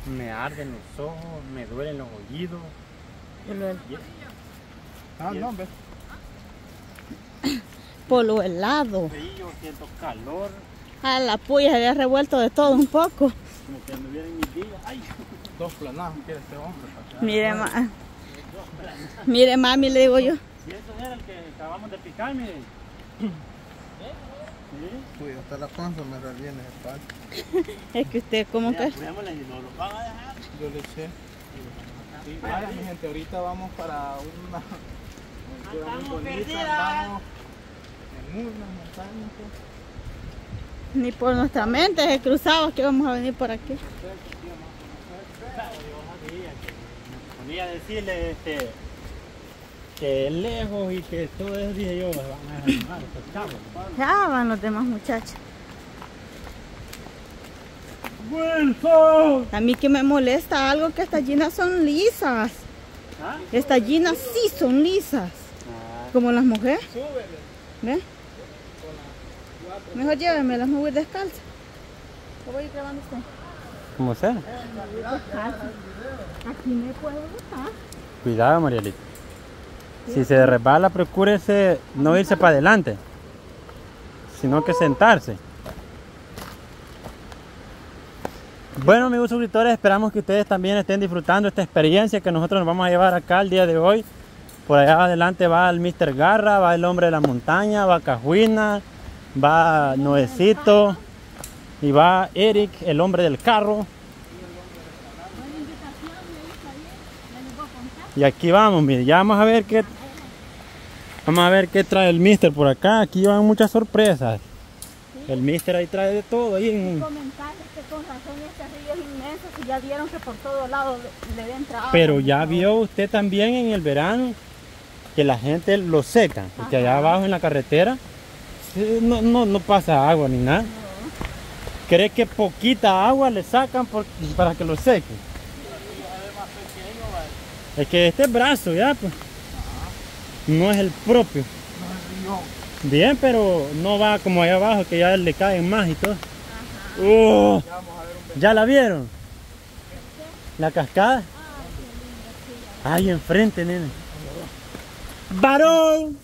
Me arden los ojos, me duelen los oídos. No, ves. Por lo helado. Frío, siento calor. A la puya se había revuelto de todo un poco. Como que anduviera en mis días. Ay. 2 planazos quiere este hombre. Mire mami, le digo yo. Y eso era el que acabamos de picar, miren. ¿Sí? Uy, hasta la panza me reviene el palo. Es que usted, ¿cómo que? Apurémosle y no lo van a dejar. Yo le eché. Sí, vaya mi gente, ahorita vamos para una aventura muy bonita. Vamos en unas montañas. Ni por nuestra mente se cruzaba que íbamos a venir por aquí. Yo ponía a decirle que es lejos y que todo eso, dije yo, van a dejar estos chavos. Ya van los demás muchachos. ¡Wilson! A mí que me molesta algo que estas ginas son lisas. ¿Ah? Estas ginas sí son lisas. Como las mujeres. ¿Ve? Mejor llévemelas, me voy descalza. ¿Lo voy a ir grabando usted? ¿Cómo sea? Aquí me puedo botar. Cuidado, Marielita. Si se resbala, procúrese no irse para adelante, sino que sentarse. Bueno, amigos suscriptores, esperamos que ustedes también estén disfrutando esta experiencia que nosotros nos vamos a llevar acá el día de hoy. Por allá adelante va el Mr. Garra, va el hombre de la montaña, va Cajuina, va Noecito y va Eric, el hombre del carro. Y aquí vamos, mire, ya vamos a ver qué trae el mister por acá. Aquí van muchas sorpresas. Sí. El mister ahí trae de todo. Ahí en... Comentarles que con razón este río es inmenso, y ya vieron que por todos lados le den trabajo. Pero ya vio usted también en el verano que la gente lo seca, porque allá abajo en la carretera no pasa agua ni nada. No. ¿Cree que poquita agua le sacan para que lo seque? Es que este brazo ya, pues, no es el propio. Bien, pero no va como allá abajo, que ya le caen más y todo. ¿Ya la vieron? ¿La cascada? Ahí enfrente, nene. ¡Varón!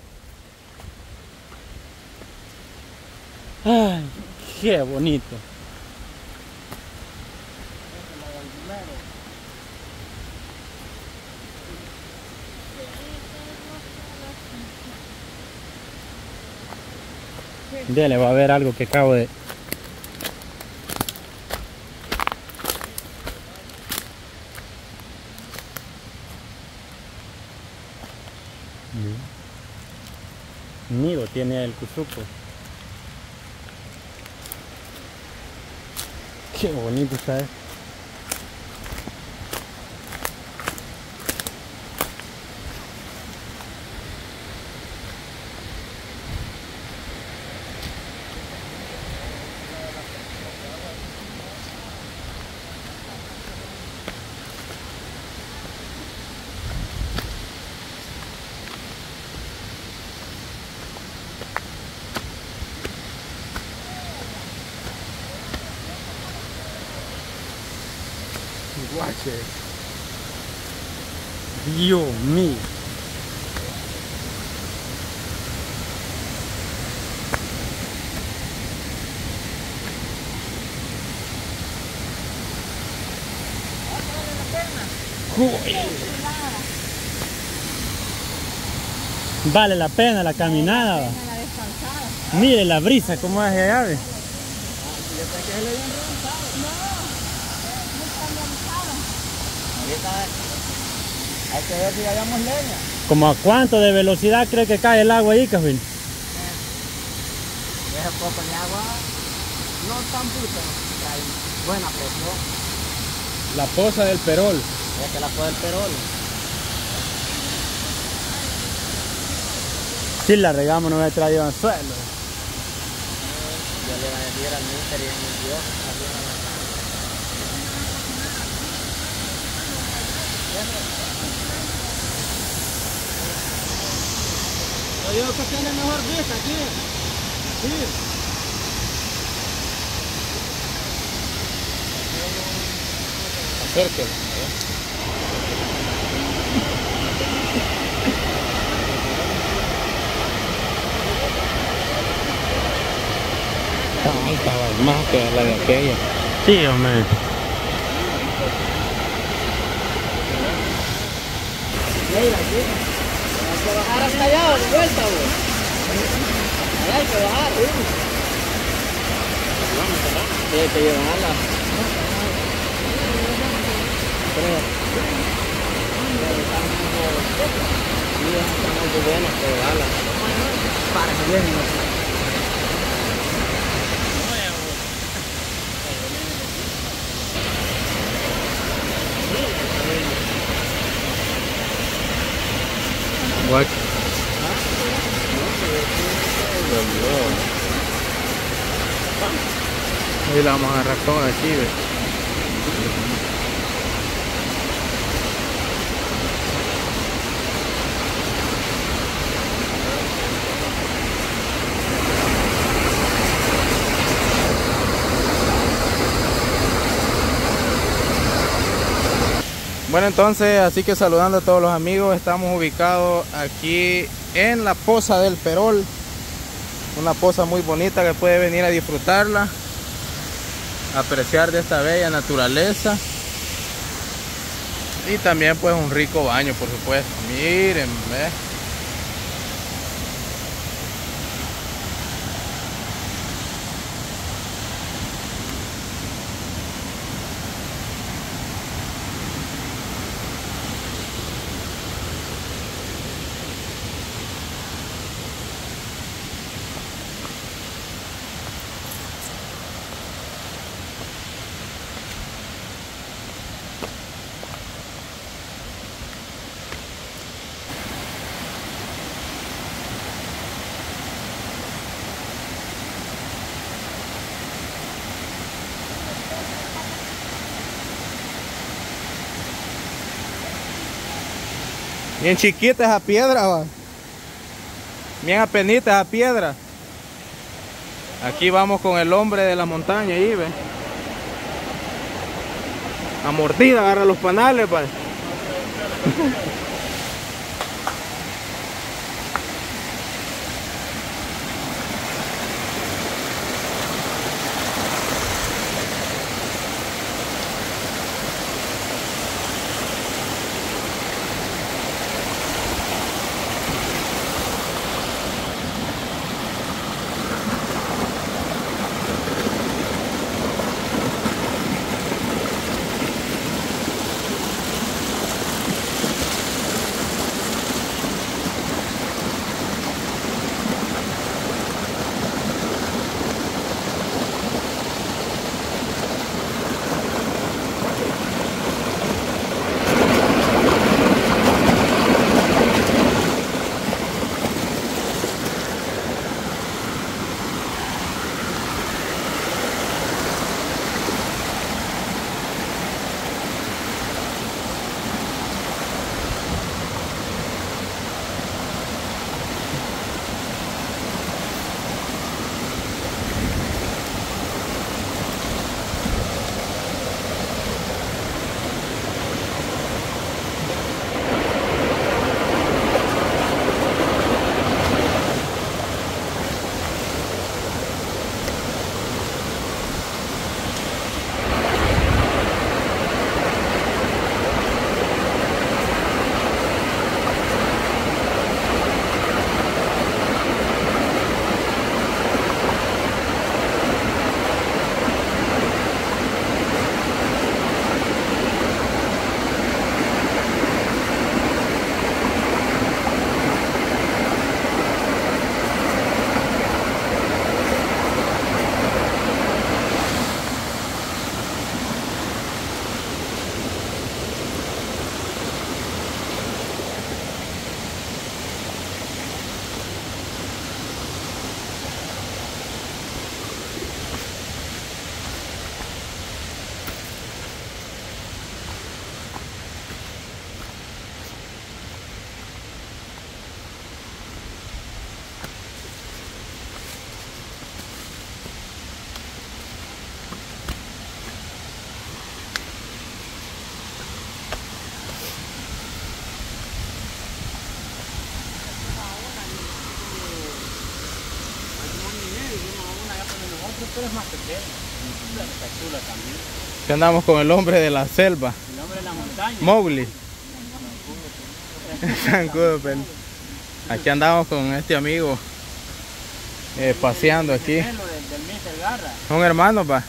¡Ay, qué bonito! Dele, va a ver algo que acabo de... Miro, tiene el cuzuco. Qué bonito está esto. Guache. Dios mío. Vale la pena la caminada. La descansada. Mire la brisa como es allá. ¿Ve? Hay que ver si hallamos leña. ¿Como a cuánto de velocidad cree que cae el agua ahí, Cajuín? Ese poco de agua no tan puta, hay buena presión. La poza del Perol. Es que la poza del Perol. Si la regamos no me traído al suelo. Yo le iba a decir al mister y me dio. Yo digo que tiene mejor vista aquí. Sí. Acérquelo. Está alta, más que la de aquella. Sí, hombre. Hay que bajar hasta allá, de vuelta, güey. Allá hay que bajar, ¿sí? Sí, hay que llevarla. Creo. Sí, están muy buenas, pero llevarla. Para que lleguen. What? Y la vamos a agarrar toda aquí, ¿ves? Bueno, entonces, así que saludando a todos los amigos, estamos ubicados aquí en la Poza del Perol. Una poza muy bonita que puede venir a disfrutarla, apreciar de esta bella naturaleza y también pues un rico baño, por supuesto. Miren, ¿ves? Bien chiquita esa piedra, va. Bien apenita esa piedra. Aquí vamos con el hombre de la montaña ahí, ve. A mordida, agarra los panales, va. pero es más pequeño. Está chula también. Aquí andamos con el hombre de la selva. El hombre de la montaña. Mowgli. Zancudo, aquí andamos con este amigo paseando aquí. Del Mr. Garra. ¿Son hermanos, pa?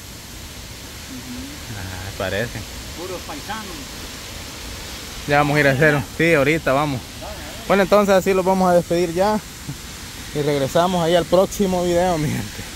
Parecen. Puros paisanos. Ya vamos a ir a hacer. Sí, ahorita vamos. Bueno, entonces así los vamos a despedir ya. Y regresamos ahí al próximo video, mi gente.